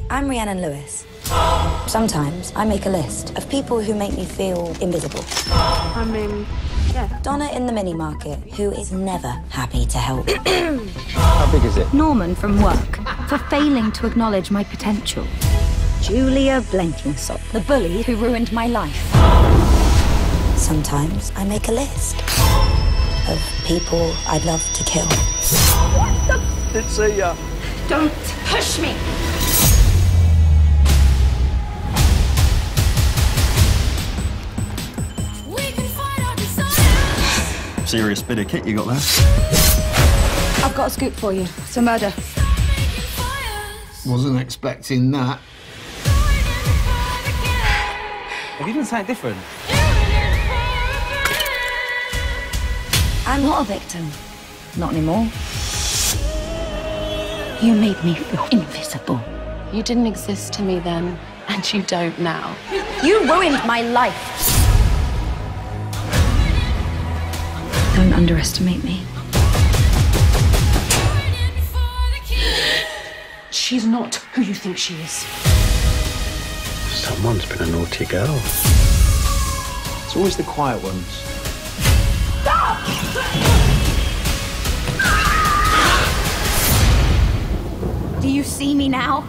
I'm Rhiannon Lewis. Sometimes I make a list of people who make me feel invisible. Donna in the mini market, who is never happy to help. How big is it? Norman from work for failing to acknowledge my potential. Julia Blenkinsop, The bully who ruined my life. sometimes I make a list of people I'd love to kill. It's a, Don't push me! Serious bit of kit you got there. I've got a scoop for you. It's a murder. Wasn't expecting that. Have you done something different? I'm not a victim. Not anymore. You made me feel invisible. You didn't exist to me then, and you don't now. You ruined my life. Don't underestimate me. She's not who you think she is. Someone's been a naughty girl. It's always the quiet ones. Do you see me now?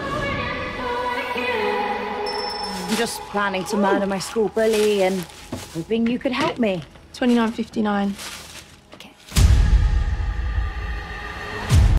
I'm just planning to murder my school bully and hoping you could help me. 29:59.